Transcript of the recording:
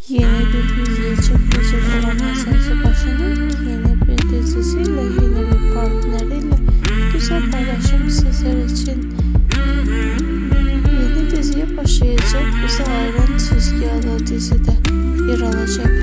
Yeni bir diziye çekilecek olan Hasan Subaşı'nın yeni bir dizisiyle, yeni bir partneriyle güzel paylaşım sizler için. Yeni diziye başlayacak, bize ayıran çizgi adlı dizide yer alacak.